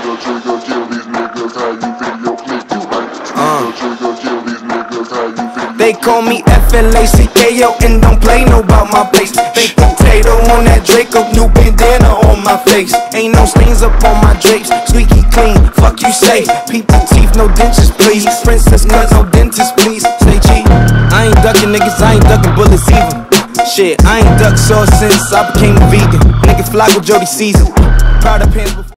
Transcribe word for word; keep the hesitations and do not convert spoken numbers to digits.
trigger, kill these niggas, how you feel your click, you ain't. Trigger, trigger, kill these niggas, how you feel. They call me F L A C K O and don't play no about my place. Baked potato on that Draco, new bandana on my face. Ain't no stains up on my drapes, squeaky clean, fuck you say. Peep the teeth, no dentures please. Princess cut, no dentist please. Say G, I ain't ducking niggas, I ain't ducking bullets either. Shit, I ain't ducked sauce since I became a vegan. Nigga Flacco, Jody Caesar. Proud of pants before